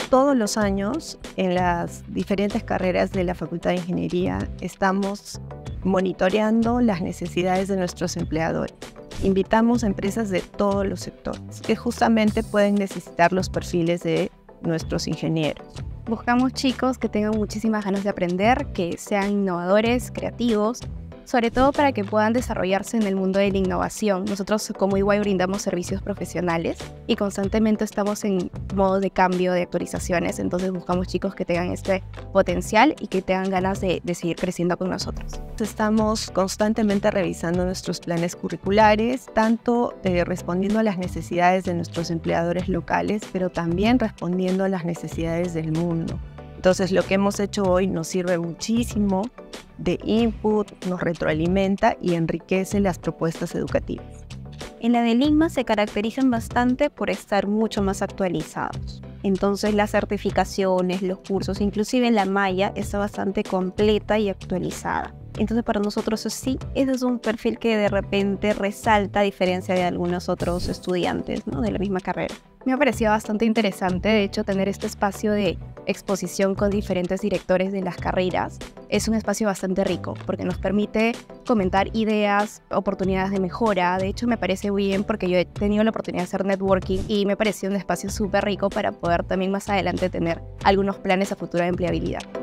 Todos los años, en las diferentes carreras de la Facultad de Ingeniería, estamos monitoreando las necesidades de nuestros empleadores. Invitamos a empresas de todos los sectores que justamente pueden necesitar los perfiles de nuestros ingenieros. Buscamos chicos que tengan muchísimas ganas de aprender, que sean innovadores, creativos, sobre todo para que puedan desarrollarse en el mundo de la innovación. Nosotros como EY brindamos servicios profesionales y constantemente estamos en modo de cambio, de actualizaciones, entonces buscamos chicos que tengan este potencial y que tengan ganas de seguir creciendo con nosotros. Estamos constantemente revisando nuestros planes curriculares, tanto respondiendo a las necesidades de nuestros empleadores locales, pero también respondiendo a las necesidades del mundo. Entonces, lo que hemos hecho hoy nos sirve muchísimo de input, nos retroalimenta y enriquece las propuestas educativas. En la de Ligma se caracterizan bastante por estar mucho más actualizados. Entonces, las certificaciones, los cursos, inclusive la malla está bastante completa y actualizada. Entonces, para nosotros sí, ese es un perfil que de repente resalta a diferencia de algunos otros estudiantes, ¿no?, de la misma carrera. Me ha parecido bastante interesante, de hecho, tener este espacio de exposición con diferentes directores de las carreras. Es un espacio bastante rico porque nos permite comentar ideas, oportunidades de mejora. De hecho, me parece muy bien porque yo he tenido la oportunidad de hacer networking y me pareció un espacio súper rico para poder también más adelante tener algunos planes a futuro de empleabilidad.